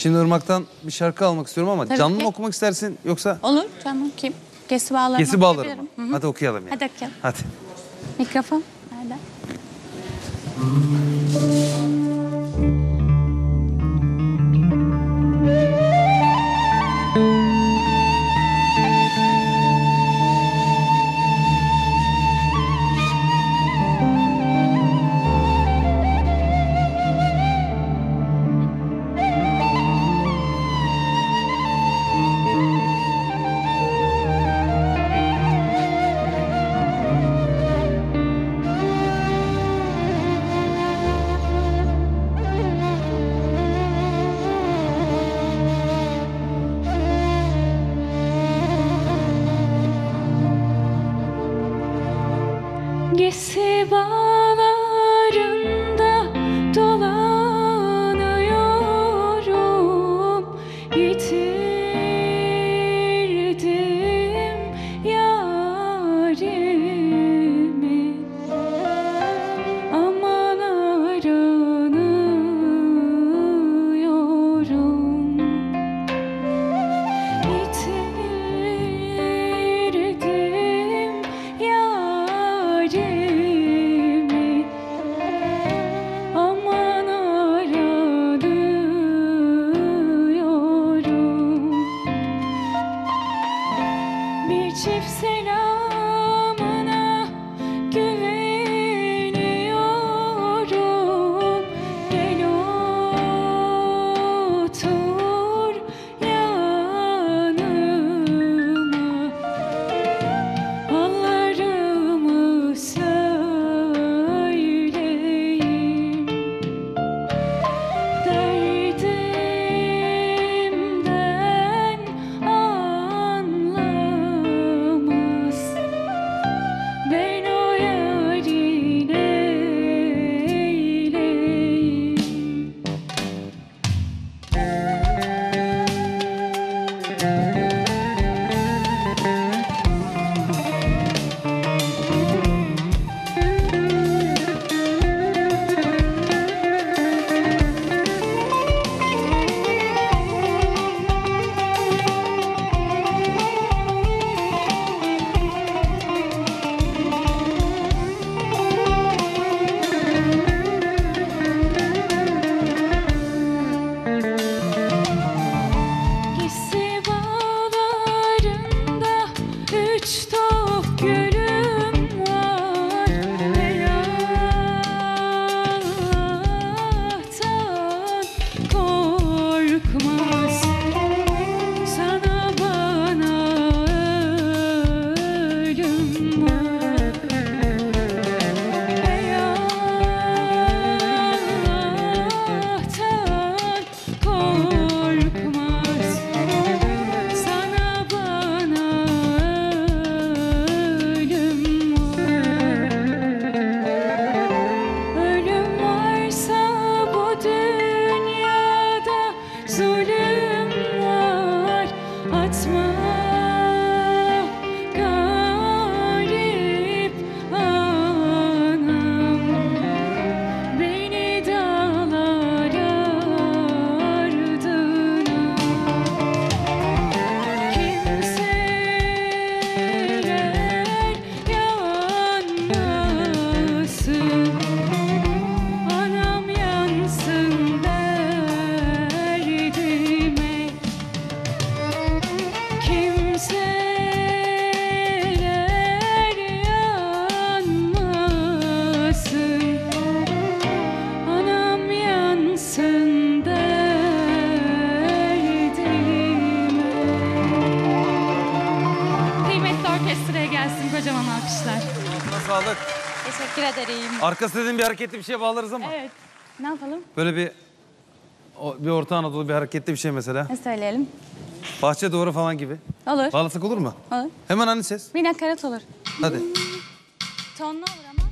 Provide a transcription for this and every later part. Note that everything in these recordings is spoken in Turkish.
Şimdi Irmak'tan bir şarkı almak istiyorum ama Tabii canlı ki. mı okumak istersin yoksa? Olur canım, kim? Gesi bağlarım. Gesi bağlarım. Hı hı. Hadi okuyalım ya. Hadi okuyalım. Hadi. Mikrofon nerede? Gesi bağlarında dolanıyorum, yitirdim yarimi, aman aranıyorum, yitirdim yarimi, aman aranıyorum. Bir çift selamına güveniyorum, gel otur yanıma, hallarımı söyleyeyim, derdimden anlamaz, ben o yarın eyleyim. Gesi bağlarında üç top gülüm var, her Allah'tan korkmaz, sana bana ölüm var, hey Allah'tan korkmaz, sana bana ölüm var. Ölüm varsa bu dünyada zulüm var, atma garip anam, beni dağlar ardına. Kimseler yanmasın, anam yansın derdime. Kimseler yanmasın, anam yansın derdime. Kıymetli orkestraya gelsin kocaman alkışlar. Ağzına sağlık. Teşekkür ederim. Arkası dediğin bir hareketli bir şey bağlarız ama. Evet. Ne yapalım? Böyle bir Orta Anadolu bir hareketli bir şey mesela. Ne söyleyelim? Bahçe duvarı falan gibi. Olur. Bağlasak olur mu? Olur. Hemen aynı ses. Bir nakarat olur. Hadi. Tonlu olur ama.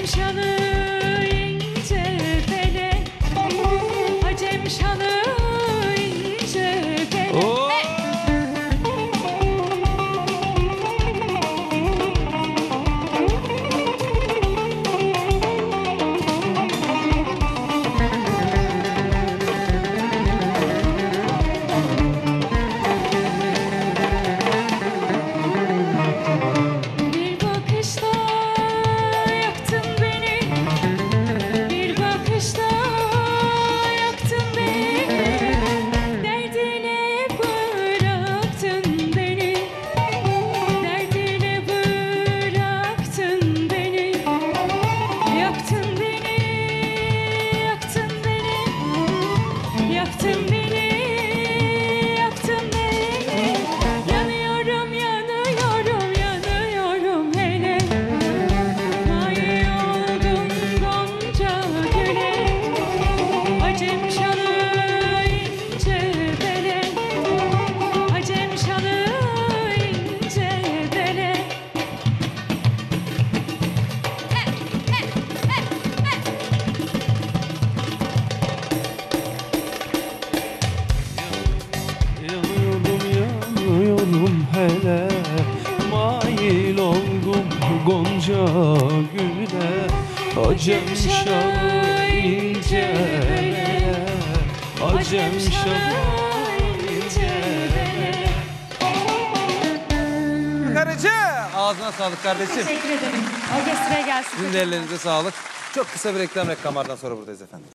şanı ince bele, Acem şanı ince bele. Oo! Bir bakışta yaktın beni, bir bakışta yaktın beni, derdine bıraktın beni, derdine bıraktın beni, yaktın beni, yaktın beni, yaktın beni, yaktın beni, yanıyorum, yanıyorum, yanıyorum hele, may oldum gonca güle, Acem şanı ince bele, Acem şanı ince bele. Yanıyorum hele, mail oldum gonca güle, Acem şanı ince bele, Acem şanı ince bele. Karıcı! Ağzına sağlık kardeşim. Teşekkür ederim. Orkestraya gelsin. Sizin de ellerinize sağlık. Çok kısa bir reklam, reklamlardan sonra buradayız efendim.